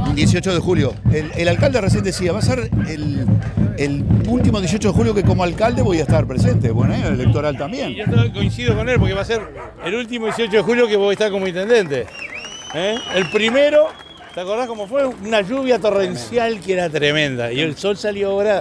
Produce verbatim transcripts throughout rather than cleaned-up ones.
dieciocho de julio. El, el alcalde recién decía, va a ser el, el último dieciocho de julio que como alcalde voy a estar presente. Bueno, el electoral también. Y yo coincido con él porque va a ser el último dieciocho de julio que voy a estar como intendente. ¿Eh? El primero, ¿te acordás cómo fue? Una lluvia torrencial que era tremenda. Y el sol salió ahora,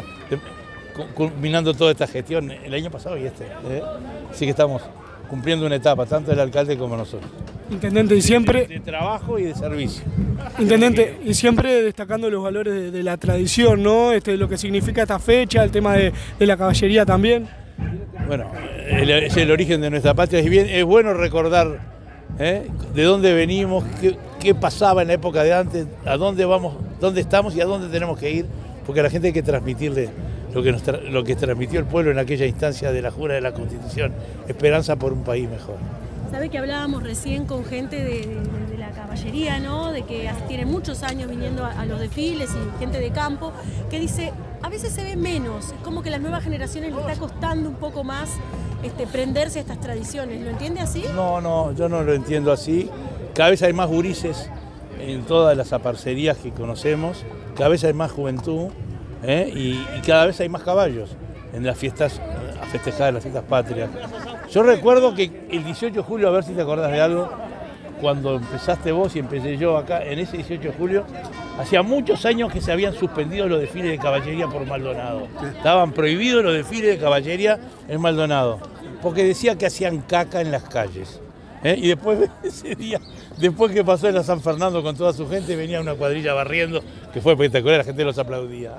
culminando toda esta gestión, el año pasado y este. ¿eh? Así que estamos cumpliendo una etapa, tanto el alcalde como nosotros. Intendente, y siempre... De, de trabajo y de servicio. Intendente, y siempre destacando los valores de, de la tradición, ¿no? Este, lo que significa esta fecha, el tema de, de la caballería también. Bueno, el, es el origen de nuestra patria. Es, bien, es bueno recordar ¿eh? de dónde venimos, qué, qué pasaba en la época de antes, a dónde vamos, dónde estamos y a dónde tenemos que ir, porque a la gente hay que transmitirle lo que, nos tra lo que transmitió el pueblo en aquella instancia de la jura de la Constitución, esperanza por un país mejor. Sabe que hablábamos recién con gente de, de, de la caballería, ¿no? De que tiene muchos años viniendo a, a los desfiles y gente de campo, que dice, a veces se ve menos, es como que a las nuevas generaciones les está costando un poco más este, prenderse a estas tradiciones, ¿lo entiende así? No, no, yo no lo entiendo así. Cada vez hay más gurises en todas las aparcerías que conocemos, cada vez hay más juventud ¿eh? y, y cada vez hay más caballos en las fiestas, a festejar las fiestas patrias. Yo recuerdo que el dieciocho de julio, a ver si te acordás de algo, cuando empezaste vos y empecé yo acá, en ese dieciocho de julio, hacía muchos años que se habían suspendido los desfiles de caballería por Maldonado. Estaban prohibidos los desfiles de caballería en Maldonado, porque decía que hacían caca en las calles. ¿eh? Y después, ese día, después que pasó en la San Fernando con toda su gente, venía una cuadrilla barriendo, que fue espectacular, la gente los aplaudía.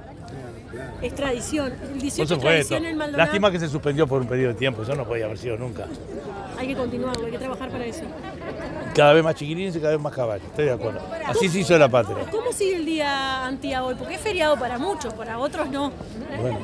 Es tradición, el dieciocho es tradición en Maldonado. Lástima que se suspendió por un periodo de tiempo, eso no podía haber sido nunca. Hay que continuarlo, hay que trabajar para eso. Cada vez más chiquilines y cada vez más caballos, estoy de acuerdo. Así se hizo la patria. ¿Cómo sigue el día Antía hoy? Porque es feriado para muchos, para otros no. Bueno,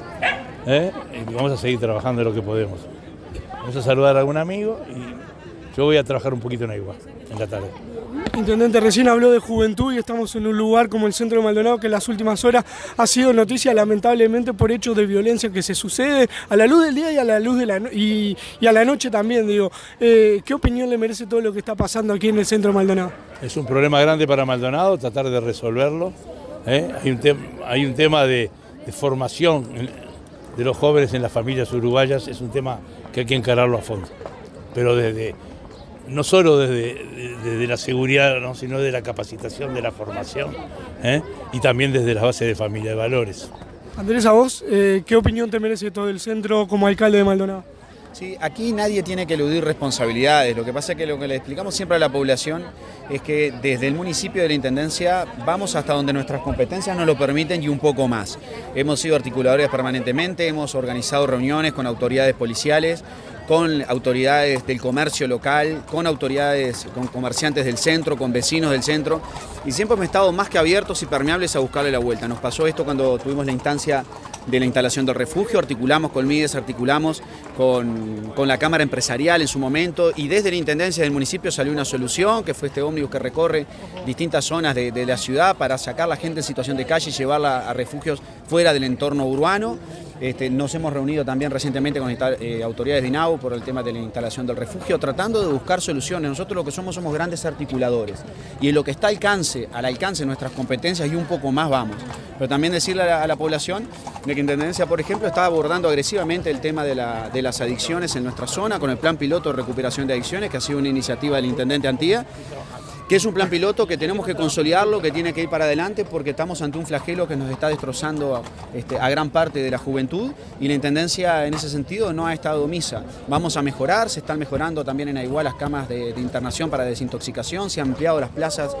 ¿eh? y vamos a seguir trabajando lo que podemos. Vamos a saludar a algún amigo y yo voy a trabajar un poquito en Aigua, en la tarde. Intendente, recién habló de juventud y estamos en un lugar como el centro de Maldonado que en las últimas horas ha sido noticia lamentablemente por hechos de violencia que se sucede a la luz del día y a la luz de la no y, y a la noche también, digo. Eh, ¿Qué opinión le merece todo lo que está pasando aquí en el centro de Maldonado? Es un problema grande para Maldonado, tratar de resolverlo. ¿eh? Hay, un hay un tema de, de formación de los jóvenes en las familias uruguayas, es un tema que hay que encararlo a fondo, pero desde... no solo desde, desde la seguridad, ¿no? sino de la capacitación, de la formación, ¿eh? y también desde las bases de familia, de valores. Andrés, a vos, eh, ¿qué opinión te merece todo el centro como alcalde de Maldonado? Sí, aquí nadie tiene que eludir responsabilidades. Lo que pasa es que lo que le explicamos siempre a la población es que desde el municipio de la Intendencia vamos hasta donde nuestras competencias nos lo permiten y un poco más. Hemos sido articuladores permanentemente, hemos organizado reuniones con autoridades policiales, con autoridades del comercio local, con autoridades, con comerciantes del centro, con vecinos del centro, y siempre hemos estado más que abiertos y permeables a buscarle la vuelta. Nos pasó esto cuando tuvimos la instancia de la instalación del refugio, articulamos con Mides, articulamos con, con la Cámara Empresarial en su momento, y desde la Intendencia del municipio salió una solución, que fue este ómnibus que recorre distintas zonas de, de la ciudad para sacar a la gente en situación de calle y llevarla a refugios fuera del entorno urbano. Este, nos hemos reunido también recientemente con eh, autoridades de INAU por el tema de la instalación del refugio, tratando de buscar soluciones. Nosotros lo que somos somos grandes articuladores y en lo que está al alcance, al alcance de nuestras competencias y un poco más vamos. Pero también decirle a la, a la población de que Intendencia, por ejemplo, está abordando agresivamente el tema de, la, de las adicciones en nuestra zona con el plan piloto de recuperación de adicciones, que ha sido una iniciativa del Intendente Antía, que es un plan piloto que tenemos que consolidarlo, que tiene que ir para adelante porque estamos ante un flagelo que nos está destrozando este, a gran parte de la juventud y la Intendencia en ese sentido no ha estado omisa. Vamos a mejorar, se están mejorando también en Aiguá las camas de, de internación para desintoxicación, se han ampliado las plazas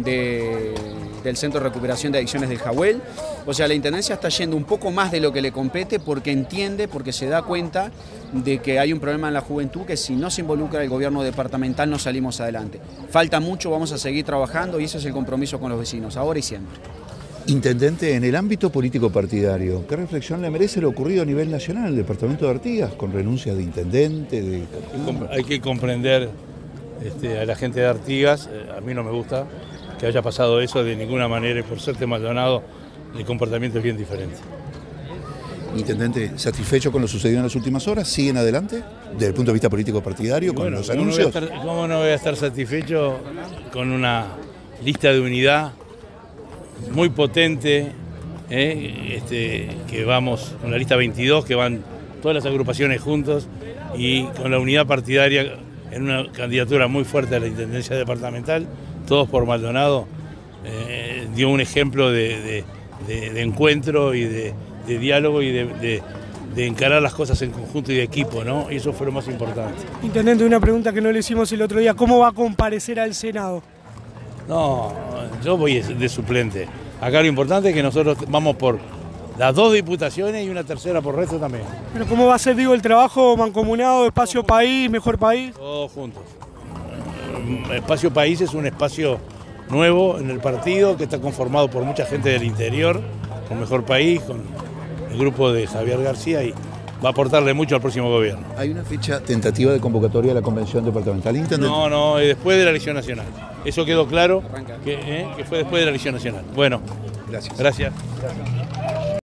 de, del Centro de Recuperación de Adicciones del Jahuel. O sea, la Intendencia está yendo un poco más de lo que le compete porque entiende, porque se da cuenta de que hay un problema en la juventud que si no se involucra el gobierno departamental no salimos adelante. Falta mucho, vamos a seguir trabajando y ese es el compromiso con los vecinos, ahora y siempre. Intendente, en el ámbito político partidario, ¿qué reflexión le merece lo ocurrido a nivel nacional en el departamento de Artigas, con renuncia de intendente? De... Hay que comprender este, a la gente de Artigas, a mí no me gusta que haya pasado eso de ninguna manera y por serte Maldonado el comportamiento es bien diferente. Intendente, ¿satisfecho con lo sucedido en las últimas horas? ¿Siguen adelante? Desde el punto de vista político partidario, con bueno, los ¿cómo anuncios. No estar, ¿Cómo no voy a estar satisfecho con una lista de unidad muy potente, eh, este, que vamos con la lista veintidós, que van todas las agrupaciones juntos y con la unidad partidaria en una candidatura muy fuerte a la Intendencia Departamental, todos por Maldonado, eh, dio un ejemplo de, de, de, de encuentro y de, de diálogo y de, de, de encarar las cosas en conjunto y de equipo, ¿no? Y eso fue lo más importante. Intendente, una pregunta que no le hicimos el otro día, ¿cómo va a comparecer al Senado? No, yo voy de suplente. Acá lo importante es que nosotros vamos por las dos diputaciones y una tercera por resto también. Pero ¿cómo va a ser, digo, el trabajo mancomunado, Espacio País, Mejor País? Todos juntos. Espacio País es un espacio nuevo en el partido que está conformado por mucha gente del interior, con Mejor País, con el grupo de Javier García, y va a aportarle mucho al próximo gobierno. ¿Hay una fecha tentativa de convocatoria a la convención departamental? ¿Intendente? No, no, después de la elección nacional. Eso quedó claro, que, eh, que fue después de la elección nacional. Bueno, gracias. Gracias.